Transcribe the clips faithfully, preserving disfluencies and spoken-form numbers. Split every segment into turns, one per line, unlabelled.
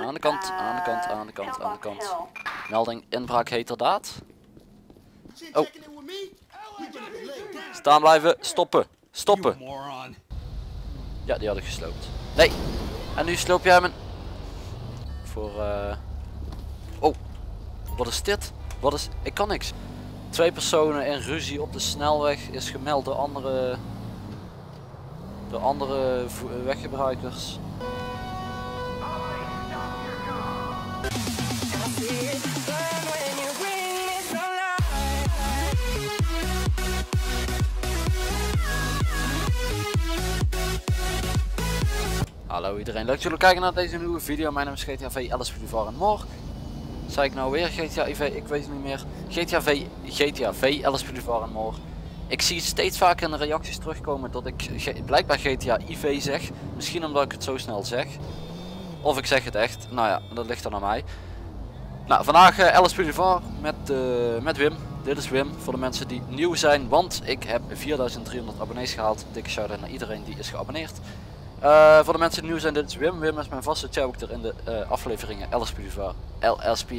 Aan de kant, aan de kant, aan de kant, aan de kant. Melding inbraak heterdaad. Oh. Staan blijven, stoppen, stoppen. Ja, die had ik gesloopt. Nee. En nu sloop jij mijn... Voor uh... Oh. Wat is dit? Wat is... Ik kan niks. Twee personen in ruzie op de snelweg is gemeld door andere... Door andere weggebruikers. Hallo iedereen, leuk dat jullie kijken naar deze nieuwe video. Mijn naam is G T A V L S P D Var en More. Zei ik nou weer G T A V? Ik weet het niet meer. G T A V, G T A V L S P D Var en More. Ik zie steeds vaker in de reacties terugkomen dat ik blijkbaar G T A I V zeg. Misschien omdat ik het zo snel zeg. Of ik zeg het echt. Nou ja, dat ligt dan aan mij. Nou, vandaag uh, L S P D Var met, uh, met Wim. Dit is Wim voor de mensen die nieuw zijn. Want ik heb vierduizend driehonderd abonnees gehaald. Dikke shout-out naar iedereen die is geabonneerd. Uh, voor de mensen die nieuw zijn, dit is Wim. Wim is mijn vaste character in de uh, afleveringen L S P D Var. L S P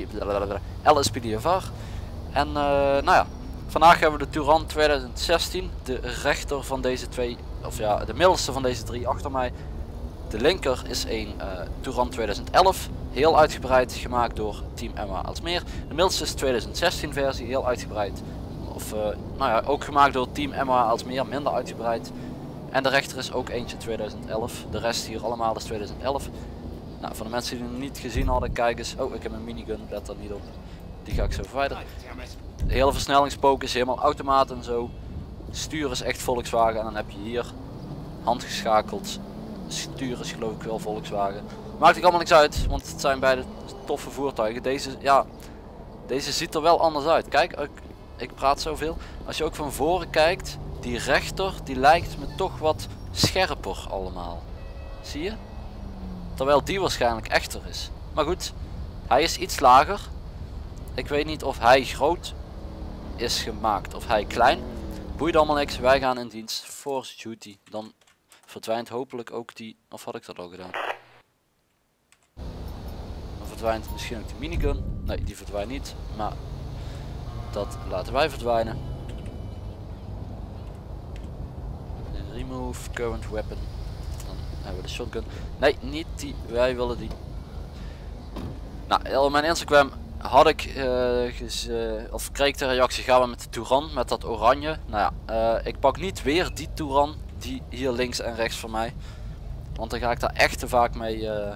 L S P D Var. En uh, nou ja, vandaag hebben we de Touran tweeduizend zestien. De rechter van deze twee, of ja, de middelste van deze drie achter mij. De linker is een uh, Touran tweeduizend elf. Heel uitgebreid gemaakt door Team Emma Aalsmeer. De middelste is tweeduizend zestien versie, heel uitgebreid. Of uh, nou ja, ook gemaakt door Team Emma Aalsmeer, minder uitgebreid. En de rechter is ook eentje tweeduizend elf. De rest hier allemaal is tweeduizend elf. Nou, voor de mensen die het niet gezien hadden, kijk eens. Oh, ik heb een minigun, let er niet op. Die ga ik zo verwijderen. De hele versnellingspook is helemaal automaat en zo. Stuur is echt Volkswagen. En dan heb je hier handgeschakeld. Stuur is geloof ik wel Volkswagen. Maakt ook allemaal niks uit, want het zijn beide toffe voertuigen. Deze, ja, deze ziet er wel anders uit. Kijk, ik, ik praat zoveel. Als je ook van voren kijkt, die rechter, die lijkt me toch wat scherper allemaal. Zie je? Terwijl die waarschijnlijk echter is. Maar goed, hij is iets lager. Ik weet niet of hij groot is gemaakt of hij klein. Boeit allemaal niks, wij gaan in dienst. Force duty. Dan verdwijnt hopelijk ook die, of had ik dat al gedaan? Dan verdwijnt misschien ook de minigun. Nee, die verdwijnt niet. Maar dat laten wij verdwijnen. Remove current weapon. Dan hebben we de shotgun. Nee, niet die. Wij willen die. Nou, op mijn Instagram had ik uh, ges, uh, of kreeg ik de reactie: gaan we met de Touran, met dat oranje. Nou ja, uh, ik pak niet weer die Touran, die hier links en rechts van mij. Want dan ga ik daar echt te vaak mee, uh,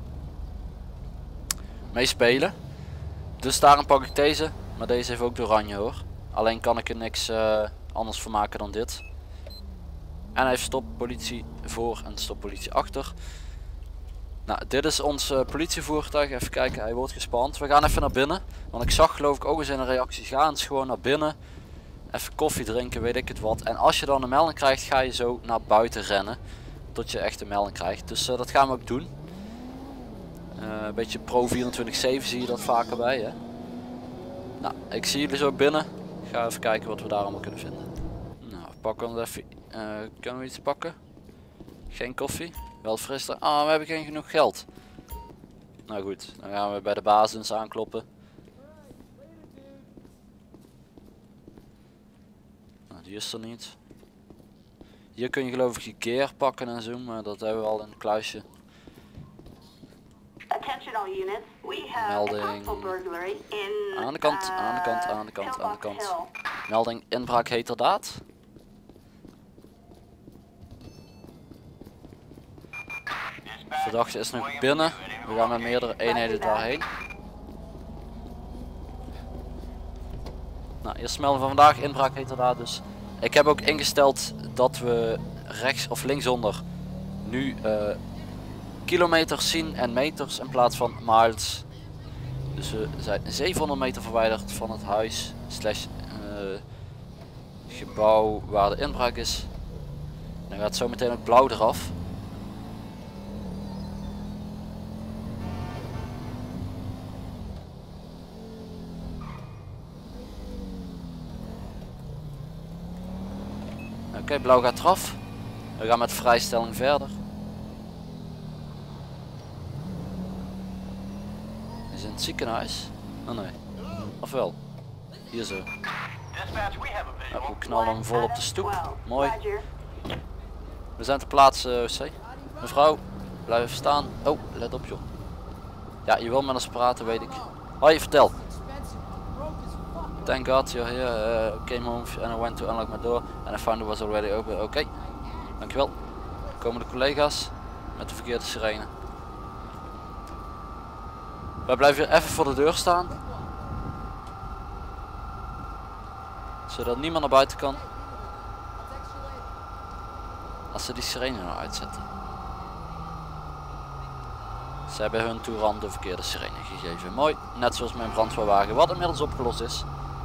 mee spelen. Dus daarom pak ik deze. Maar deze heeft ook de oranje hoor. Alleen kan ik er niks uh, anders van maken dan dit. En hij heeft stoppolitie voor en stoppolitie achter. Nou, dit is ons uh, politievoertuig. Even kijken, hij wordt gespand. We gaan even naar binnen. Want ik zag geloof ik ook eens in een reactie. Ga eens gewoon naar binnen. Even koffie drinken, weet ik het wat. En als je dan een melding krijgt, ga je zo naar buiten rennen. Tot je echt een melding krijgt. Dus uh, dat gaan we ook doen. Uh, een beetje pro vierentwintig zeven zie je dat vaker bij. Hè? Nou, ik zie jullie zo binnen. Ik ga even kijken wat we daar allemaal kunnen vinden. Nou, pakken we even. Uh, kunnen we iets pakken? Geen koffie? Wel fris. Ah, we hebben geen genoeg geld. Nou goed, dan gaan we bij de basis aankloppen. Nou, die is er niet. Hier kun je geloof ik je gear pakken en zo, maar dat hebben we al in een kluisje. Melding. Aan de kant, aan de kant, aan de kant, aan de kant. Melding inbraak heterdaad. Verdachte is nog binnen. We gaan met meerdere eenheden daarheen. Nou, eerst melding van vandaag. Inbraak heterdaad dus. Ik heb ook ingesteld dat we rechts of linksonder nu uh, kilometers zien en meters in plaats van miles. Dus we zijn zevenhonderd meter verwijderd van het huis slash uh, gebouw waar de inbraak is. Dan gaat zo meteen ook blauw eraf. Oké, okay, blauw gaat eraf. We gaan met vrijstelling verder. Is in het ziekenhuis? Oh nee. Of wel? Hier zo. Nou, we knallen hem vol op de stoep. Mooi. We zijn ter plaatse, O C. Mevrouw, blijf even staan. Oh, let op joh. Ja, je wil met ons praten, weet ik. Hoi, vertel. Thank God you're here. Uh, came home and I went to unlock my door and I found it was already open. Oké, okay. Dankjewel. Komen de collega's met de verkeerde sirene. Wij blijven hier even voor de deur staan. Zodat niemand naar buiten kan. Als ze die sirene nou uitzetten. Ze hebben hun toer aan de verkeerde sirene gegeven. Mooi, net zoals mijn brandweerwagen, wat inmiddels opgelost is.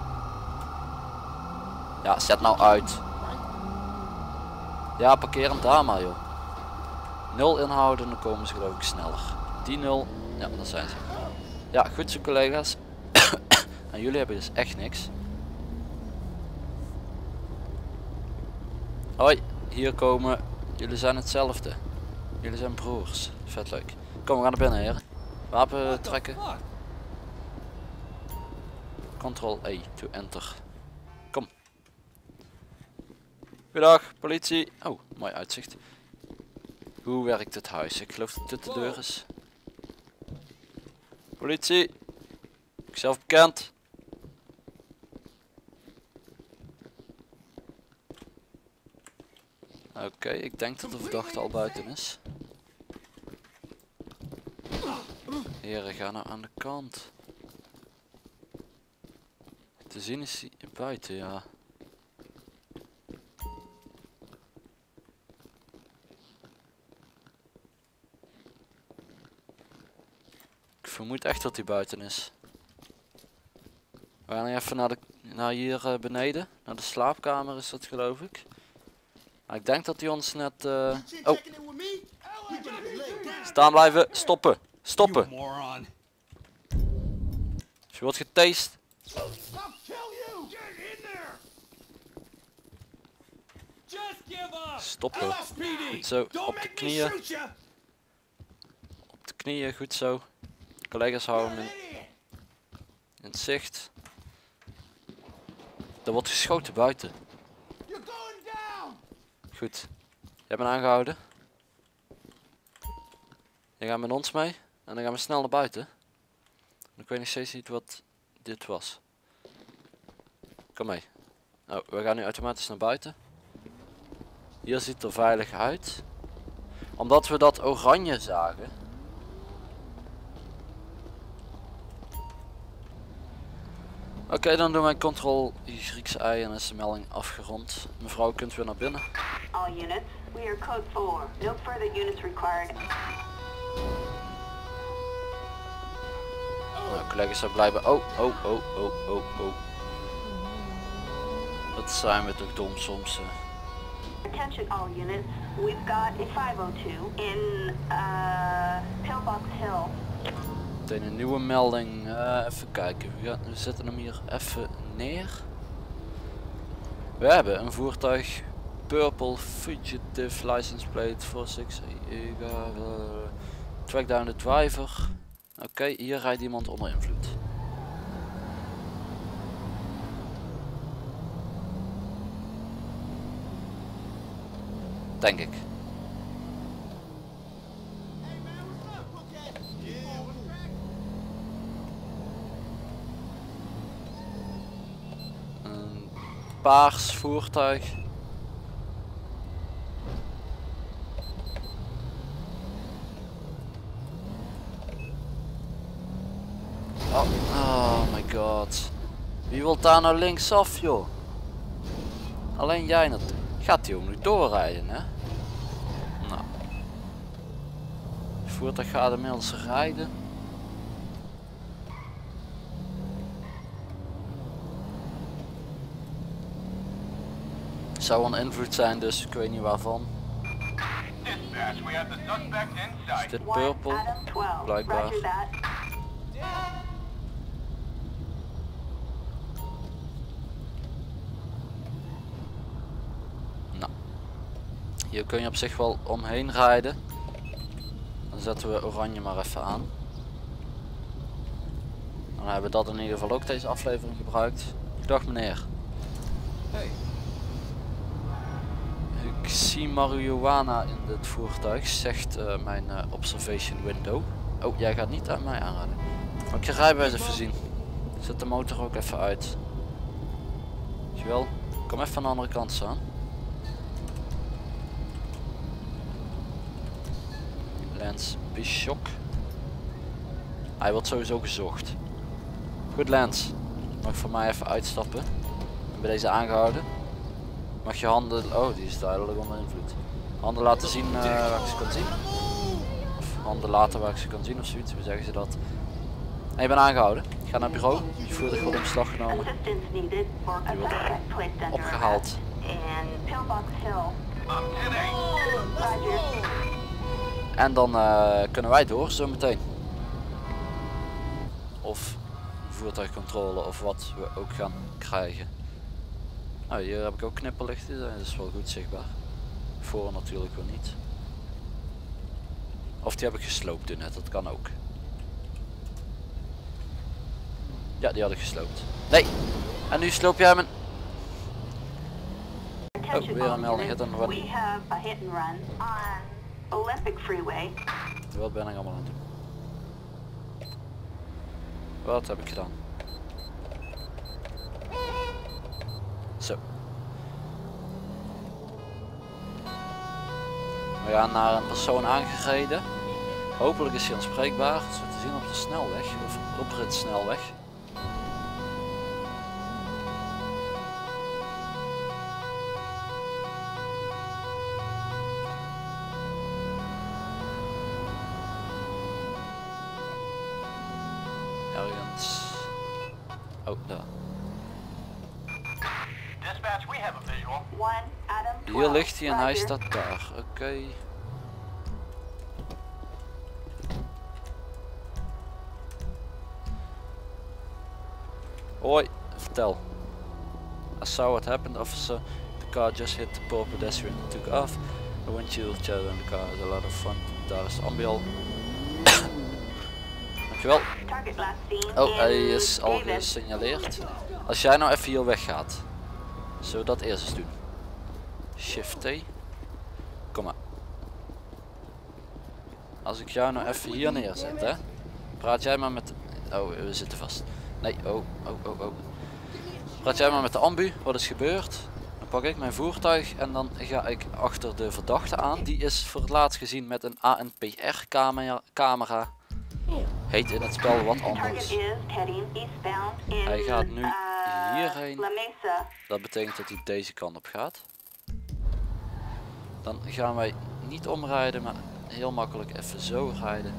Ja, zet nou uit. Ja, parkeer hem daar maar joh. Nul inhouden, dan komen ze geloof ik sneller. Die nul, ja, dat zijn ze. Ja, goed zo collega's. En jullie hebben dus echt niks. Hoi, hier komen. Jullie zijn hetzelfde. Jullie zijn broers. Vet leuk. Kom, we gaan naar binnen heren. Wapen trekken. Control E to enter. Kom. Goedendag, politie. Oh, mooi uitzicht. Hoe werkt het huis? Ik geloof dat dit de deur is. Politie. Ikzelf bekend. Oké, okay, ik denk dat de verdachte al buiten is. Heren, ga nou aan de kant. Te zien is hij buiten, ja. Ik vermoed echt dat hij buiten is. We gaan even naar, de, naar hier uh, beneden. Naar de slaapkamer is dat geloof ik. Maar ik denk dat hij ons net... Uh... Oh! Staan blijven! Stoppen! Stoppen! Als je wordt getased. Stoppen. Goed zo. Op de knieën. Op de knieën, goed zo. Collega's houden hem in, in het zicht. Er wordt geschoten buiten. Goed. Jij bent aangehouden. Je gaat met ons mee. En dan gaan we snel naar buiten. Ik weet nog steeds niet wat dit was. Kom mee. Nou, we gaan nu automatisch naar buiten. Hier ziet het er veilig uit. Omdat we dat oranje zagen. Oké, okay, dan doen wij control Griekse ei en is de melding afgerond. Mevrouw, kunt u weer naar binnen?
All units, we are code four. No further units required.
Nou, collega's zijn blijven. Oh, oh, oh, oh, oh, oh. Wat zijn we toch dom soms. Uh.
Attention all units, we've got a five oh two in uh, Pillbox Hill.
Meteen een nieuwe melding. Uh, even kijken. We, gaan, we zetten hem hier even neer. We hebben een voertuig. Purple Fugitive License Plate four six. Uh, track down the driver. Oké, okay, hier rijdt iemand onder invloed. Denk ik. Een paars voertuig. Oh, oh my god. Wie wil daar nou linksaf joh? Alleen jij natuurlijk. Gaat die ook nu doorrijden hè? Nou. Het voertuig gaat inmiddels rijden. Het zou een invloed zijn dus ik weet niet waarvan. Is dit purple? Blijkbaar. Hier kun je op zich wel omheen rijden. Dan zetten we oranje maar even aan. Dan hebben we dat in ieder geval ook deze aflevering gebruikt. Dag meneer.
Hey.
Ik zie marihuana in dit voertuig, zegt uh, mijn uh, observation window. Oh, jij gaat niet aan mij aanraden. Maar ik ga rijbewijs even zien. Zet de motor ook even uit. Dankjewel. Kom even aan de andere kant staan. Lance Bishop. Hij wordt sowieso gezocht. Goed Lance. Mag voor mij even uitstappen. Ik ben deze aangehouden. Mag je handen... Oh, die is duidelijk onder invloed. Handen laten zien uh, waar ik ze kan zien. Of handen laten waar ik ze kan zien of zoiets. Hoe zeggen ze dat? En je bent aangehouden. Ga naar het bureau. Je voertuig wordt in beslag genomen. Die wordt opgehaald. En dan uh, kunnen wij door zo meteen. Of voertuigcontrole of wat we ook gaan krijgen. Nou, hier heb ik ook knipperlichten, dat is wel goed zichtbaar. Voor natuurlijk wel niet. Of die heb ik gesloopt toen net, dat kan ook. Ja, die had ik gesloopt. Nee! En nu sloop jij mijn... Oh, weer een melding, hit and run. Wat ben ik allemaal aan het doen? Wat heb ik gedaan? Zo. We gaan naar een persoon aangereden. Hopelijk is hij aanspreekbaar. Zo te zien op de snelweg of opritsnelweg. Ergens. Oh, daar. Hier ligt hij en hij staat daar. Oké. Okay. Hoi, vertel. I saw what happened, officer. The car just hit the poor pedestrian and took off. The windshield shattered and the car has a lot of fun. Daar is Ambial. Dankjewel. Oh, hij is al gesignaleerd. Als jij nou even hier weggaat. Zullen we dat eerst eens doen? Shift T. Kom maar. Als ik jou nou even hier neerzet, hè. Praat jij maar met... Oh, we zitten vast. Nee, oh, oh, oh, oh. Praat jij maar met de ambu, wat is gebeurd? Dan pak ik mijn voertuig en dan ga ik achter de verdachte aan. Die is voor het laatst gezien met een A N P R camera. camera. Heet in het spel wat anders. Hij gaat nu hierheen. Dat betekent dat hij deze kant op gaat. Dan gaan wij niet omrijden, maar heel makkelijk even zo rijden.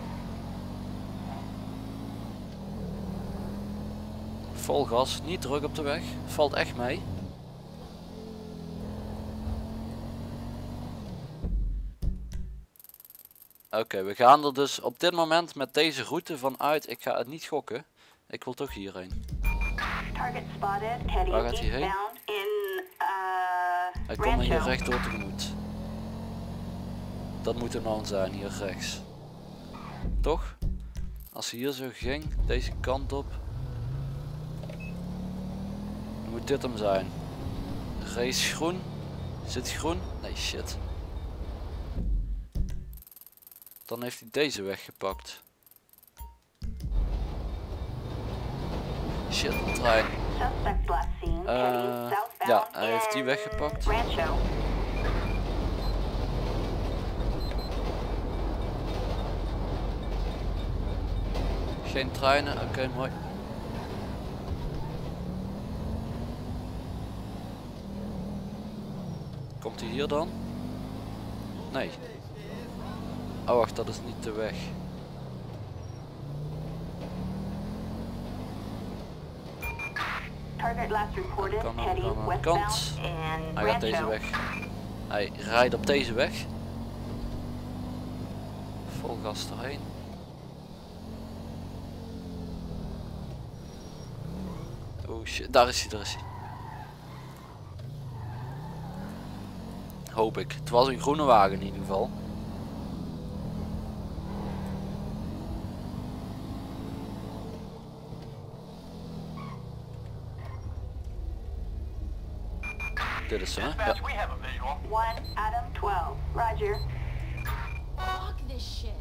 Vol gas, niet druk op de weg. Valt echt mee. Oké, okay, we gaan er dus op dit moment met deze route vanuit. Ik ga het niet gokken. Ik wil toch hierheen. Waar gaat hij heen? Hij komt hier rechtdoor tegemoet. Dat moet hem dan zijn, hier rechts. Toch? Als hij hier zo ging, deze kant op. Dan moet dit hem zijn. Race groen. Zit groen? Nee, shit. Dan heeft hij deze weggepakt. Shit, een trein. Uh, ja, hij heeft die weggepakt. Geen treinen, oké, okay, mooi. Komt hij hier dan? Nee. Oh wacht, dat is niet de weg. Kan dan aan de kant. Hij gaat deze weg. Hij rijdt op deze weg. Vol gas erheen. Oh shit, daar is hij, daar is hij. Hoop ik. Het was een groene wagen in ieder geval. Dit is hem, hè? Ja.
Dispatch, we have a visual.
one Adam twelve. Roger.
Fuck this shit.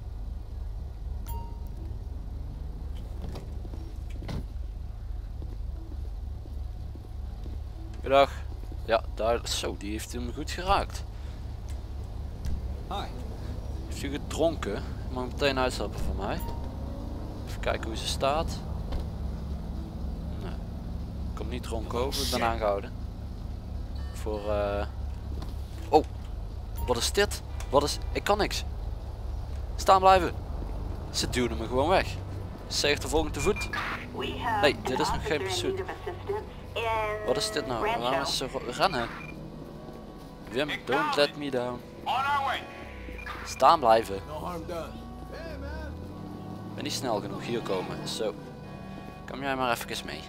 Goedendag. Ja, duidelijk. Zo, die heeft hem goed geraakt.
Hi.
Heeft u gedronken? Je mag meteen uitstappen voor mij. Even kijken hoe ze staat. Nee. Ik kom niet dronken over, ik ben aangehouden. Voor eh... Oh, wat is dit? Wat is... Ik kan niks. Staan blijven. Ze duwden me gewoon weg. zeventig te voet.
We have
Nee,
an
dit is nog
officer
geen
in
pursuit.
need of assistance in
Wat is dit nou?
Rancho.
Waarom is ze ro- rennen? Wim, don't let me down.
On our way.
Staan blijven.
No harm done.
Ik ben niet snel genoeg hier komen. Zo. Kom jij maar even mee.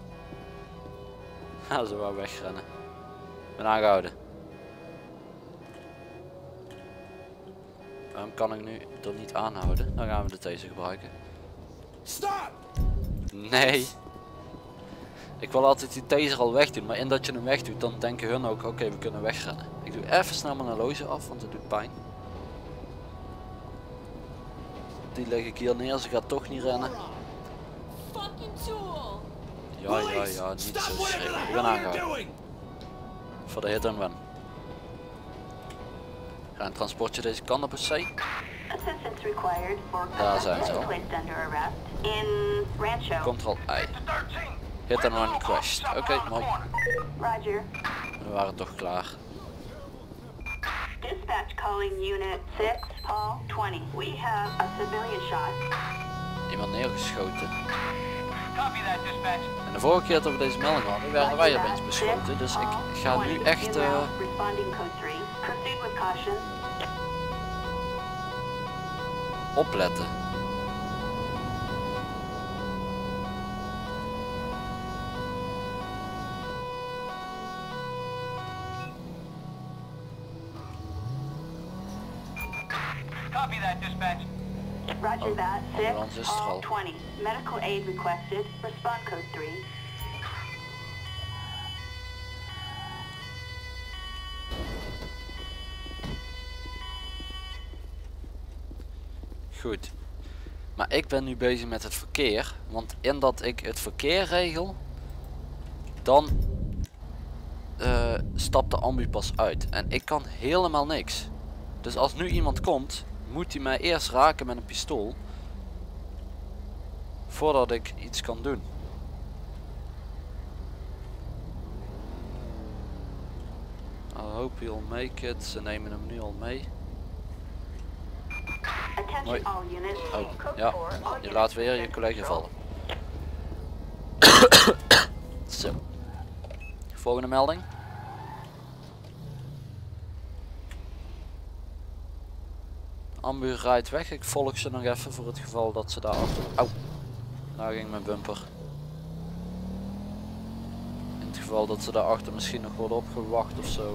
Ha, ze wou wegrennen. Ik ben aangehouden. Waarom kan ik nu er niet aanhouden? Dan gaan we de taser gebruiken.
Stop!
Nee. Ik wil altijd die taser al wegdoen, maar in dat je hem wegdoet, dan denken hun ook, oké, okay, we kunnen wegrennen. Ik doe even snel mijn horloge af, want het doet pijn. Die leg ik hier neer, ze gaat toch niet rennen.
Fucking tool.
Ja, ja, ja, niet zo schreeuwen. Ik ben aangehouden. Voor de hit and run. Ga een transportje deze kant op, C.
Assistance required for
Daar zijn ze al.
placed under arrest in Rancho.
Control I.
thirteen.
Hit and run crashed. Oké, okay, mooi.
Roger.
We waren toch klaar.
Dispatch calling unit six, Paul twenty. We have a civilian shot.
Iemand neergeschoten.
Copy that, dispatch.
En de vorige keer dat we deze melding hadden, werden wij opeens beschoten. Dus ik ga nu echt uh,
Responding code three. Proceed with caution.
opletten.
Copy that, dispatch.
Roger
Oh,
that.
ambulance
six,
is er
Paul
al.
twenty. Medical aid requested. Respond code three.
Goed. Maar ik ben nu bezig met het verkeer. Want in dat ik het verkeer regel, dan uh, stapt de ambu pas uit. En ik kan helemaal niks. Dus als nu iemand komt, moet hij mij eerst raken met een pistool. Voordat ik iets kan doen. I hope he'll make it. Ze nemen hem nu al mee.
Attention
Hoi.
all units.
Oh,
Code
ja.
four, all
Je laat
units
weer je
return
collega
control.
vallen. Zo. Volgende melding. Ambu rijdt weg. Ik volg ze nog even voor het geval dat ze daar achter... Au. Daar ging mijn bumper. In het geval dat ze daarachter misschien nog worden opgewacht of zo.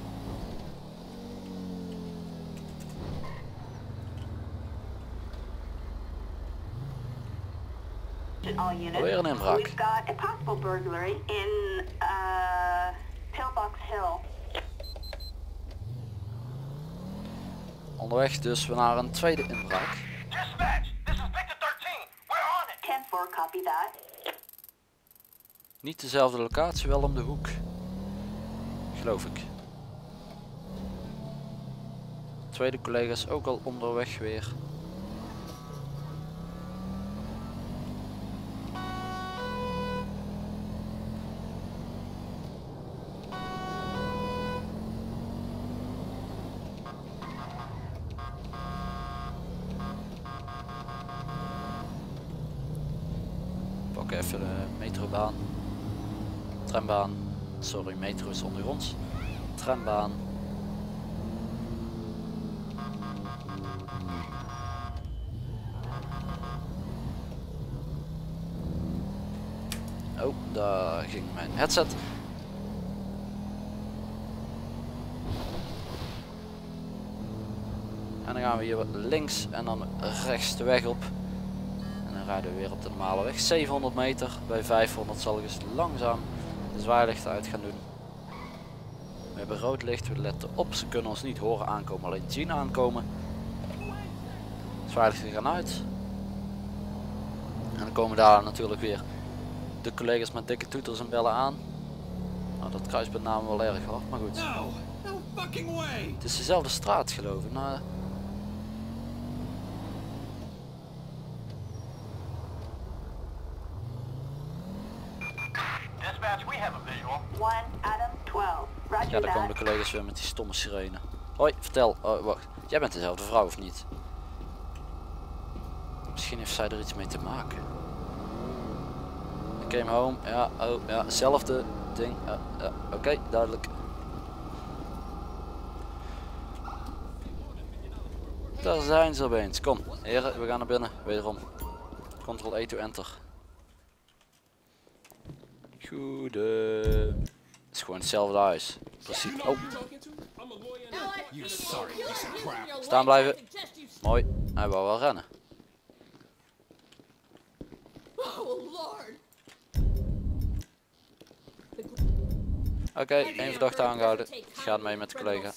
All units.
Alweer een inbraak.
We've got a possible burglary in uh, Pillbox Hill.
Onderweg dus we naar een tweede inbraak.
Dispatch, this is Victor thirteen. We're on it.
ten four, copy that.
Niet dezelfde locatie, wel om de hoek. Geloof ik. Tweede collega is ook al onderweg weer. Pak even de metrobaan. Trambaan. Sorry, metro is ondergronds. Trambaan. Oh, daar ging mijn headset. En dan gaan we hier links en dan rechts de weg op. En dan rijden we weer op de normale weg. zevenhonderd meter. Bij vijfhonderd zal ik eens langzaam de zwaailichten uit gaan doen. We hebben rood licht, we letten op. Ze kunnen ons niet horen aankomen, alleen zien aankomen. Zwaarlijkste gaan uit. En dan komen daar natuurlijk weer de collega's met dikke toeters en bellen aan. Nou, dat kruist met name wel erg hard, maar goed.
No, no fucking way.
Het is dezelfde straat geloof ik. Nou,
Dispatch, we have a visual.
one, Adam, twelve. Roger
ja, daar komen de
that.
collega's weer met die stomme sirene. Hoi, vertel. Oh, wacht. Jij bent dezelfde vrouw of niet? Misschien heeft zij er iets mee te maken. I came home. Ja, oh, ja, hetzelfde ding. Ja, ja, oké, okay, duidelijk. Daar zijn ze opeens. Kom, heren, we gaan naar binnen. Wederom. Ctrl E to enter. Goede. Het is gewoon hetzelfde huis. Precies. Oh,
You sorry piece of crap.
staan blijven. Mooi. Hij wou wel rennen.
Oh lord.
Oké, okay, één verdachte aangehouden. Gaat mee met de collega.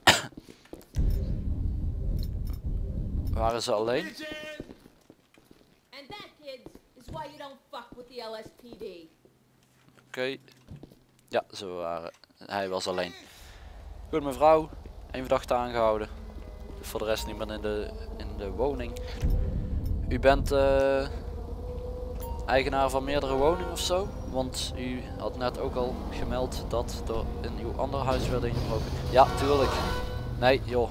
Waren ze alleen?
And that, kids, is why you don't fuck with the L S P D.
Oké. Okay. Ja, ze waren. Hij was alleen. Goed mevrouw. Eén verdachte aangehouden. Voor de rest niemand in de, in de woning. U bent uh, eigenaar van meerdere woningen of zo? Want u had net ook al gemeld dat er in uw andere huis werd ingebroken. Ja, tuurlijk. Nee, joh.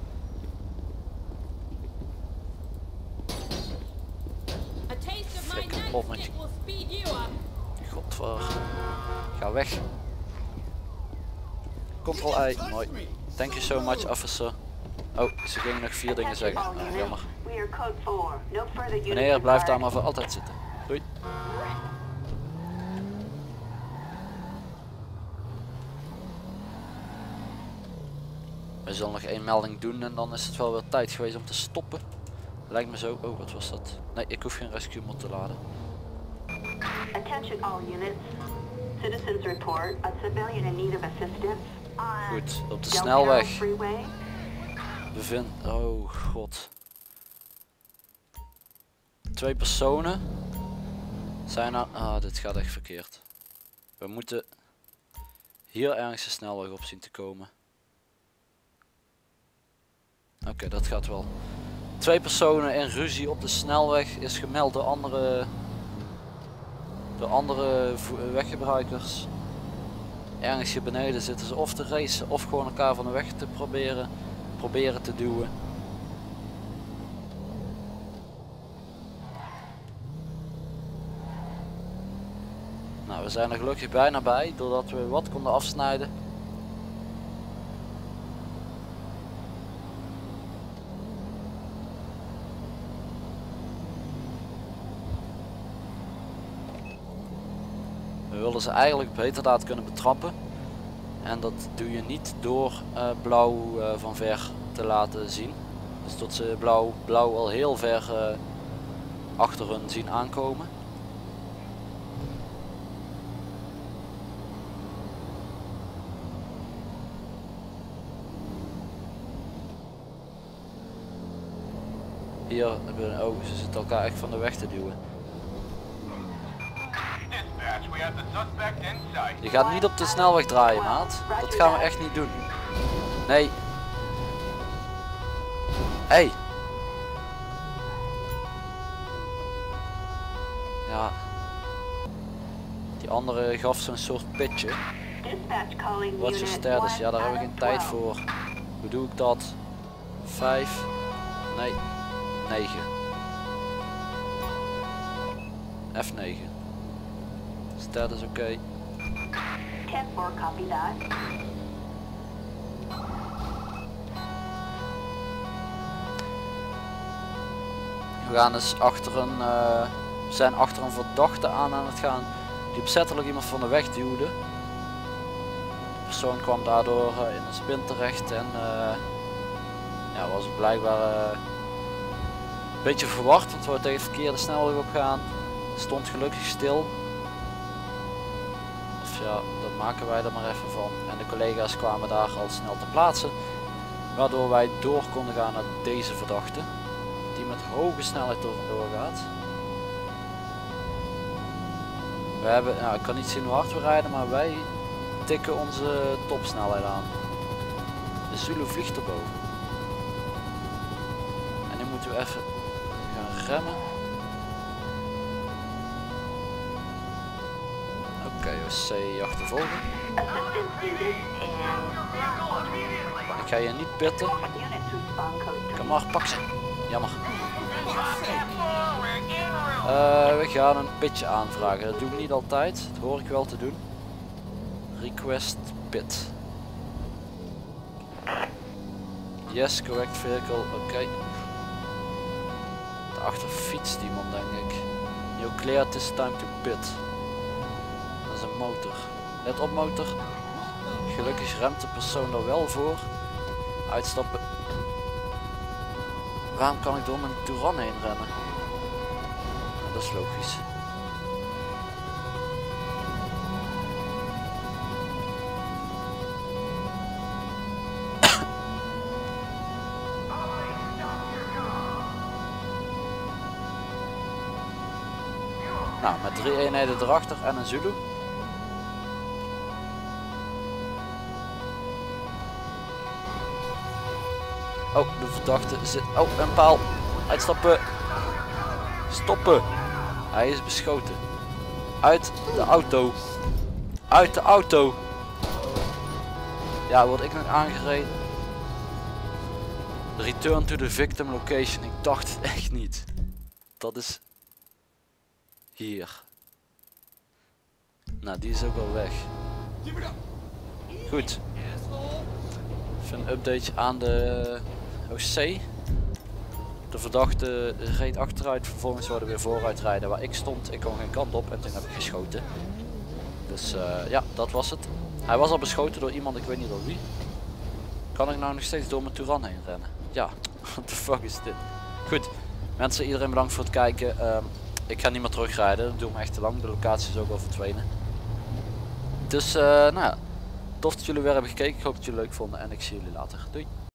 A taste of my
Flikker op met je.
nightstick will speed you up.
Godver. Ga weg. Ctrl I. Mooi. Thank you so much, officer. Oh, ze gingen nog vier dingen zeggen.
All
Oh,
units,
jammer.
we are code four. No further units
Meneer, blijf daar
required.
maar voor altijd zitten. Doei. We zullen nog één melding doen en dan is het wel weer tijd geweest om te stoppen. Lijkt me zo. Oh, wat was dat? Nee, ik hoef geen rescue mod te laden.
Attention all units. Citizens report a civilian in need of assistance on
Goed, op de
Del
snelweg.
Perro Freeway.
Bevind. Oh god. Twee personen zijn er. Ah, dit gaat echt verkeerd. We moeten hier ergens de snelweg op zien te komen. Oké, okay, dat gaat wel. Twee personen in ruzie op de snelweg is gemeld door andere, door andere weggebruikers. Ergens hier beneden zitten ze of te racen of gewoon elkaar van de weg te proberen, proberen te duwen. Nou, we zijn er gelukkig bijna bij doordat we wat konden afsnijden. We willen ze eigenlijk beter daad kunnen betrappen. En dat doe je niet door uh, blauw uh, van ver te laten zien. Dus tot ze blauw, blauw al heel ver uh, achter hun zien aankomen. Hier hebben we, oh, ze zitten elkaar echt van de weg te duwen.
Dispatch, we have the suspect in sight.
Je gaat niet op de snelweg draaien, maat. Dat gaan we echt niet doen. Nee. Hey. Ja. Die andere gaf zo'n soort pitje.
Dispatch calling
Wat je
unit
status? Ja,
one
daar hebben we
out
geen
of
tijd
twelve.
voor. Hoe doe ik dat? Vijf. Nee. negen. F negen. Status oké. Okay.
ten four, copy that.
We gaan dus achter een, uh, we zijn achter een verdachte aan aan het gaan die opzettelijk iemand van de weg duwde. De persoon kwam daardoor uh, in een spin terecht en uh, ja, was blijkbaar uh, een beetje verward, want we tegen het verkeerde snelweg op gaan. Stond gelukkig stil. Of ja, dat maken wij er maar even van. En de collega's kwamen daar al snel te plaatsen. Waardoor wij door konden gaan naar deze verdachte. Die met hoge snelheid door vandoor gaat. We hebben, nou, ik kan niet zien hoe hard we rijden, maar wij tikken onze topsnelheid aan. De Zulu vliegt erboven. En nu moeten we even gaan remmen. Oké, okay, we C achtervolgen. Ik ga je niet pitten. Kom maar, pak ze. Jammer. Uh, we gaan een pitje aanvragen. Dat doe ik niet altijd. Dat hoor ik wel te doen. Request pit. Yes, correct vehicle. Oké. Okay. Daarachter fietst iemand, denk ik. You clear, it is time to pit. Dat is een motor. Let op, motor. Gelukkig remt de persoon er wel voor. Uitstappen. Waarom kan ik door mijn Touran heen rennen? Nou, dat is logisch. Nou, met drie eenheden erachter en een Zulu. Oh, de verdachte zit... Oh, een paal. Uitstappen. Stoppen. Hij is beschoten. Uit de auto. Uit de auto. Ja, word ik nog aangereden? Return to the victim location. Ik dacht het echt niet. Dat is... hier. Nou, die is ook al weg. Goed. Even een updateje aan de O C. De verdachte reed achteruit, vervolgens zouden we weer vooruit rijden waar ik stond. Ik kon geen kant op en toen heb ik geschoten. Dus uh, ja, dat was het. Hij was al beschoten door iemand, ik weet niet door wie. Kan ik nou nog steeds door mijn Touran heen rennen? Ja, what the fuck is dit? Goed, mensen, iedereen bedankt voor het kijken. Um, ik ga niet meer terugrijden, dat doe me echt te lang. De locatie is ook al verdwenen. Dus uh, nou ja, tof dat jullie weer hebben gekeken. Ik hoop dat jullie het leuk vonden en ik zie jullie later. Doei!